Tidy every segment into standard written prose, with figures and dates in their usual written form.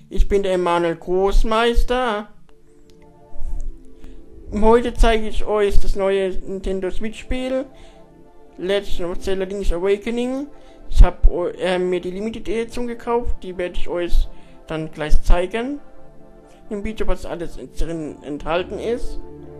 Ich bin der Emanuel Großmeister. Heute zeige ich euch das neue Nintendo Switch Spiel, Legend of Zelda Link's Awakening. Ich habe mir die Limited Edition gekauft, die werde ich euch dann gleich zeigen im Video, was alles drin enthalten ist.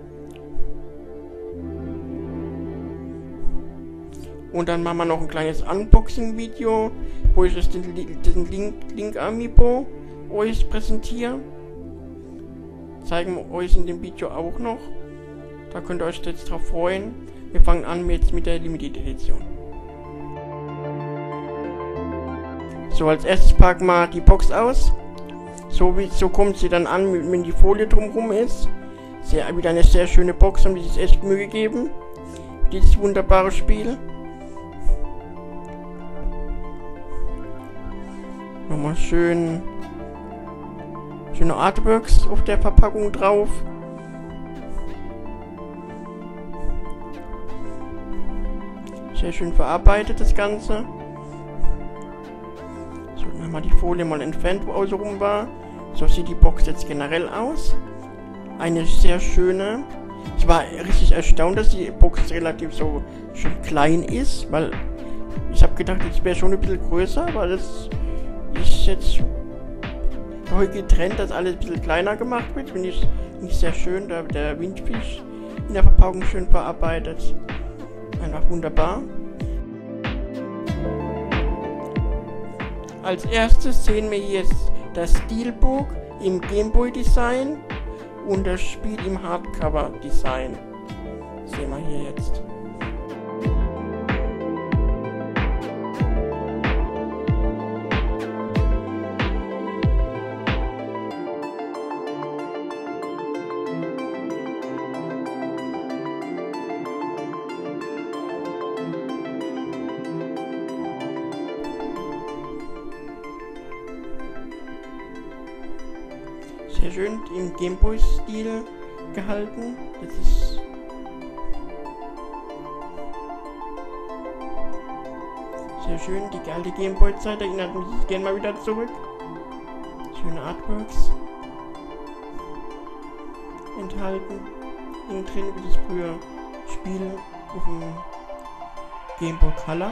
Und dann machen wir noch ein kleines Unboxing-Video, wo ich den Link Amiibo euch präsentiere. Zeigen wir euch in dem Video auch noch. Da könnt ihr euch jetzt drauf freuen. Wir fangen an jetzt mit der Limited Edition. So, als erstes packen wir die Box aus. So kommt sie dann an, wenn die Folie drumherum ist. Wieder eine sehr schöne Box, haben die sich echt Mühe gegeben. Dieses wunderbare Spiel. Nochmal schöne Artworks auf der Verpackung drauf. Sehr schön verarbeitet das Ganze. So, dann haben wir die Folie mal entfernt, wo außen rum war. So sieht die Box jetzt generell aus. Eine sehr schöne. Ich war richtig erstaunt, dass die Box relativ so schön klein ist, weil ich habe gedacht, es wäre schon ein bisschen größer, aber das ist jetzt heute getrennt, dass alles ein bisschen kleiner gemacht wird. Finde ich nicht sehr schön. Der Windfisch in der Verpackung schön verarbeitet. Einfach wunderbar. Als erstes sehen wir jetzt das Steelbook im Gameboy Design und das Spiel im Hardcover Design. Sehen wir hier jetzt. Sehr schön im Gameboy-Stil gehalten. Das ist sehr schön. Die alte Gameboy-Zeit erinnert mich gerne mal wieder zurück. Schöne Artworks enthalten. Innen drin wie das früher Spiel auf dem Gameboy Color.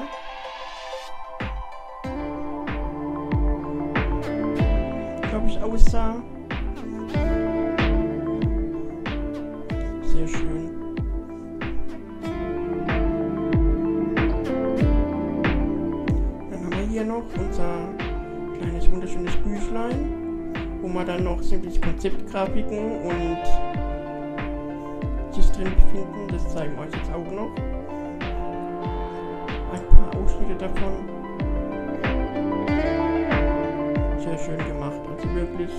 Glaube ich aussah. Sehr schön. Dann haben wir hier noch unser kleines wunderschönes Büchlein, wo wir dann noch sämtliche Konzeptgrafiken und sich drin befinden. Das zeigen wir euch jetzt auch noch. Ein paar Ausschnitte davon. Sehr schön gemacht, also wirklich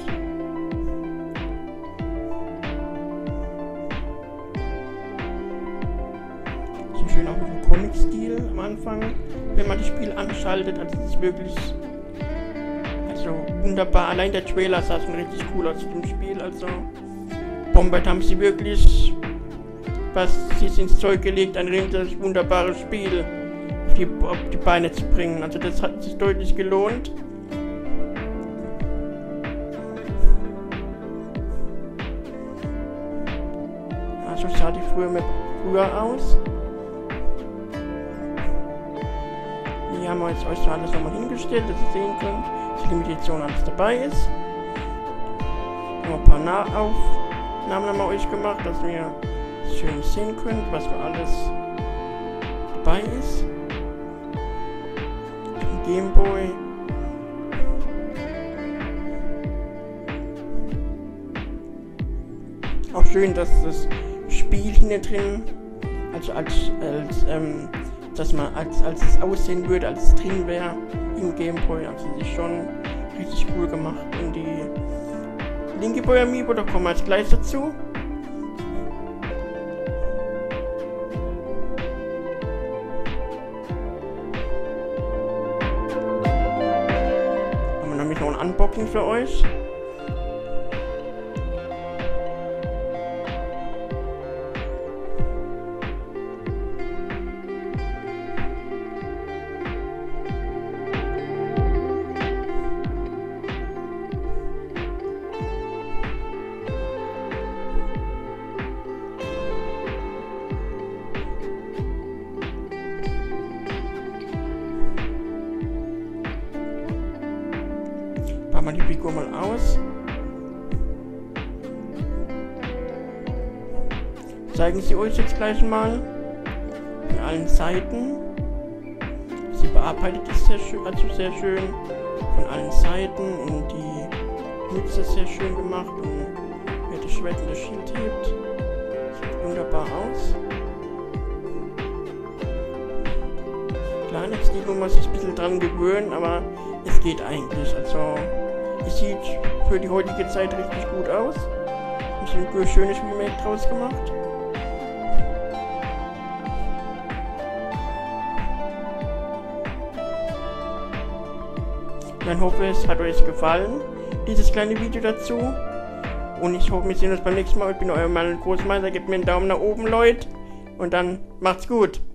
sehr schön auch mit dem Comic-Stil am Anfang, wenn man das Spiel anschaltet. Also es ist wirklich wunderbar. Allein der Trailer sah schon richtig cool aus dem Spiel. Also Bombert haben sie wirklich ins Zeug gelegt, ein richtig wunderbares Spiel auf die Beine zu bringen. Also das hat sich deutlich gelohnt. So sah die früher aus. Hier haben wir jetzt euch alles nochmal hingestellt, dass ihr sehen könnt, dass die Limitation alles dabei ist. Haben ein paar Nahaufnahmen haben wir euch gemacht, dass ihr schön sehen könnt, was für alles dabei ist. Ein Gameboy. Auch schön, dass das Spiel hinten drin, also dass man als es aussehen würde, als es drin wäre im Gameboy. Also das ist schon richtig cool gemacht. Und die linke Boy Amiibo, da kommen wir jetzt gleich dazu. Haben wir nämlich noch ein Unboxing für euch. Packen wir die Figur mal aus. Zeigen sie euch jetzt gleich mal von allen Seiten. Sie bearbeitet es sehr schön, sehr schön von allen Seiten und die Mütze ist sehr schön gemacht und wer das Schwert und das Schild hebt. Sieht wunderbar aus. Klar, jetzt muss man sich ein bisschen dran gewöhnen, aber es geht eigentlich. Also, es sieht für die heutige Zeit richtig gut aus. Ich habe ein schönes Remake draus gemacht. Ich hoffe, es hat euch gefallen, dieses kleine Video dazu. Und ich hoffe, wir sehen uns beim nächsten Mal. Ich bin euer Mann Großmeister. Gebt mir einen Daumen nach oben, Leute. Und dann macht's gut.